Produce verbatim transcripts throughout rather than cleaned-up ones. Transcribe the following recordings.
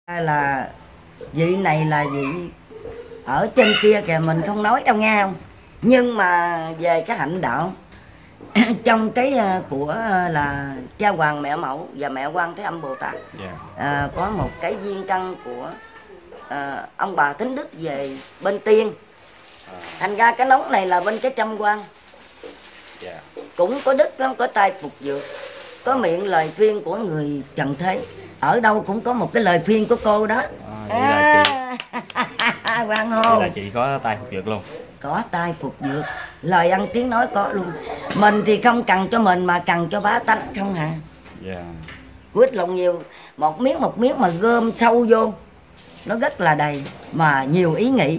Là vị này là vị ở trên kia kìa, mình không nói đâu nghe không. Nhưng mà về cái hạnh đạo trong cái của là cha Hoàng Mẹ Mẫu và mẹ Quan Thế Âm Bồ Tát, yeah. à, có một cái viên căn của à, ông bà Thính Đức về bên Tiên, à. Thành ra cái nón này là bên cái Trăm Quan, yeah. Cũng có đức lắm, có tay phục dược, có miệng lời khuyên của người trần thế. Ở đâu cũng có một cái lời khuyên của cô đó. À, vậy là chị Quang Hô. Vậy là chị có tay phục dược luôn. Có tay phục dược, lời ăn tiếng nói có luôn. Mình thì không cần cho mình mà cần cho bá tánh không hả? Yeah. Quýt lộn nhiều, một miếng một miếng mà gom sâu vô, nó rất là đầy mà nhiều ý nghĩ.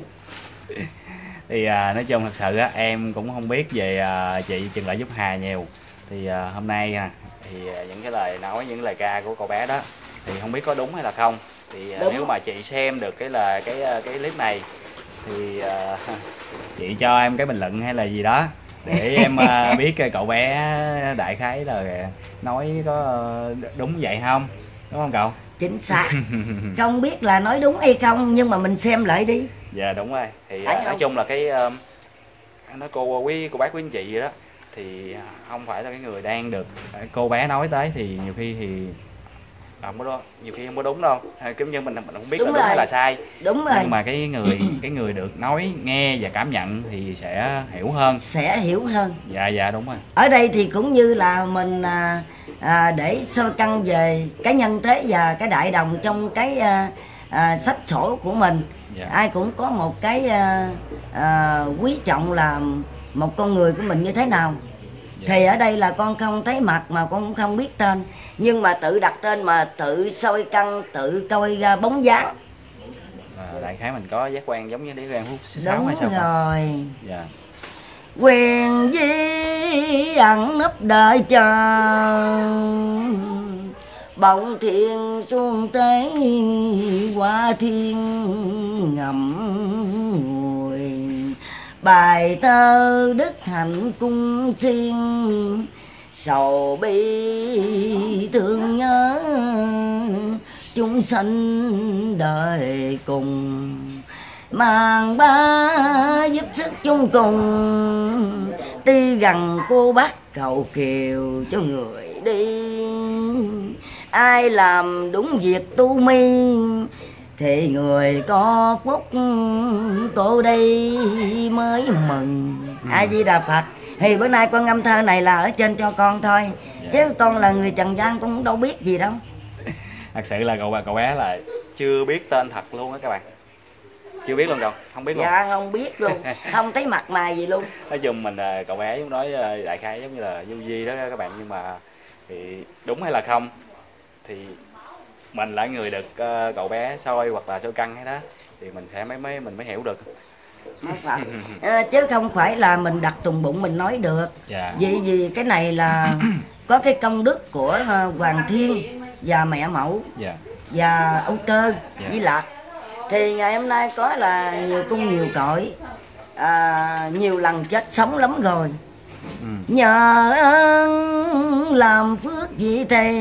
Thì à, nói chung thật sự á, em cũng không biết về à, chị Trần Lợi Giúp Hà nhiều. Thì à, hôm nay à, thì à, những cái lời nói, những lời ca của cô bé đó thì không biết có đúng hay là không. Thì à, nếu mà chị xem được cái là cái cái clip này thì uh, chị cho em cái bình luận hay là gì đó để em uh, biết cậu bé đại khái là nói có đúng vậy không, đúng không cậu? Chính xác. Không biết là nói đúng hay không nhưng mà mình xem lại đi. Dạ đúng rồi. Thì uh, nói chung là cái uh, nói cô quý cô bác quý anh chị vậy đó, thì không phải là cái người đang được cô bé nói tới, thì nhiều khi thì không có đó, nhiều khi không có đúng đâu, giống như mình mình không biết đúng là đúng hay là sai. Đúng rồi. Nhưng mà cái người cái người được nói nghe và cảm nhận thì sẽ hiểu hơn, sẽ hiểu hơn. Dạ dạ đúng rồi. Ở đây thì cũng như là mình à, à, để soi căn về cái nhân thế và cái đại đồng trong cái à, à, sách sổ của mình. Dạ. Ai cũng có một cái à, à, quý trọng là một con người của mình như thế nào. Dạ. Thì ở đây là con không thấy mặt mà con cũng không biết tên, nhưng mà tự đặt tên mà tự soi căn, tự coi ra bóng dáng. À, đại khái mình có giác quan giống như đĩa quen hút sáu hay sao? Đúng rồi. Dạ. Quyền di ẩn nấp đợi chờ, bỗng thiên xuống tế qua thiên ngậm ngùi. Bài thơ đức hạnh cung xiên, sầu bi thương nhớ chúng sanh đời cùng. Màn ba giúp sức chung cùng, ti gần cô bác cầu kiều cho người đi. Ai làm đúng việc tu mi thì người có phúc, cô đây mới mừng. ừ. A Di Đà Phật. Thì bữa nay con ngâm thơ này là ở trên cho con thôi, dạ. Chứ con là người trần gian cũng đâu biết gì đâu. Thật sự là cậu cậu bé là chưa biết tên thật luôn á các bạn. Chưa biết luôn cậu, không biết luôn. Dạ không biết luôn, không thấy mặt mày gì luôn. Nói chung mình cậu bé giống nói đại khái giống như là du di đó các bạn, nhưng mà thì đúng hay là không thì mình là người được uh, cậu bé soi hoặc là soi căn hay đó thì mình sẽ mới mới mình mới hiểu được. à, chứ không phải là mình đặt tùng bụng mình nói được. Dạ. Vì vì cái này là có cái công đức của uh, Hoàng Thiên và Mẹ Mẫu, dạ. Và ông Cơ, dạ. Với Lạc. Thì ngày hôm nay có là nhiều cung nhiều cõi, à, nhiều lần chết sống lắm rồi. ừ. Nhờ ơn làm phước vị thầy,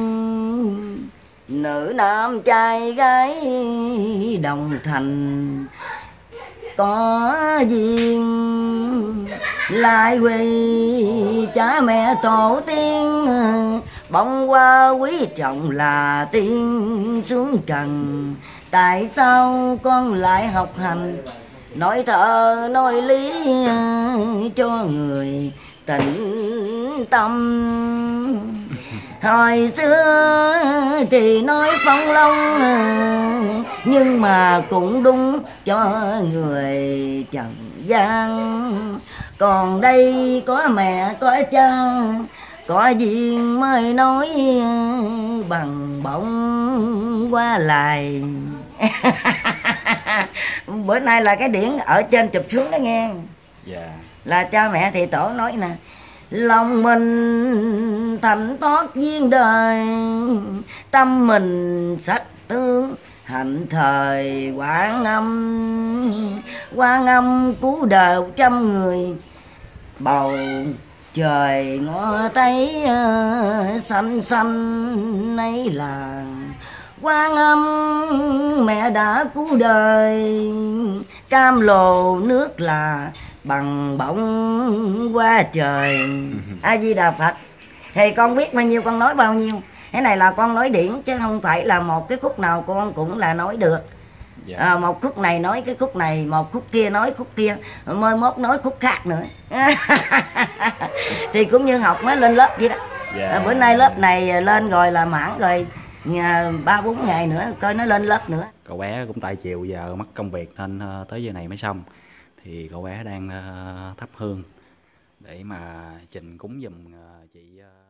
nữ nam trai gái đồng thành có duyên, lại quỳ cha mẹ tổ tiên, bông hoa quý trọng là tiên xuống trần. Tại sao con lại học hành, nói thơ nói lý cho người tĩnh tâm. Hồi xưa thì nói phong long, nhưng mà cũng đúng cho người trần gian. Còn đây có mẹ có cha, có duyên mới nói bằng bóng qua lại. Bữa nay là cái điển ở trên chụp xuống đó nghe. Yeah. Là cha mẹ thì tổ nói nè: lòng mình thành thoát duyên đời, tâm mình sắc tướng hạnh thời Quán Âm. Quán Âm cứu đời trăm người, bầu trời ngó thấy uh, xanh xanh ấy là Quan Âm mẹ đã cứu đời, cam lồ nước là bằng bổng qua trời. A Di Đà Phật. Thì con biết bao nhiêu con nói bao nhiêu. Cái này là con nói điển chứ không phải là một cái khúc nào con cũng là nói được. Dạ. À, một khúc này nói cái khúc này, một khúc kia nói khúc kia, mới mốt nói khúc khác nữa. Thì cũng như học mới lên lớp vậy đó. Dạ. À, bữa nay lớp này lên rồi là mãn rồi, ba bốn ngày nữa coi nó lên lớp nữa. Cậu bé cũng tại chiều giờ mất công việc nên uh, tới giờ này mới xong. Thì cậu bé đang uh, thắp hương để mà trình cúng giùm uh, chị uh...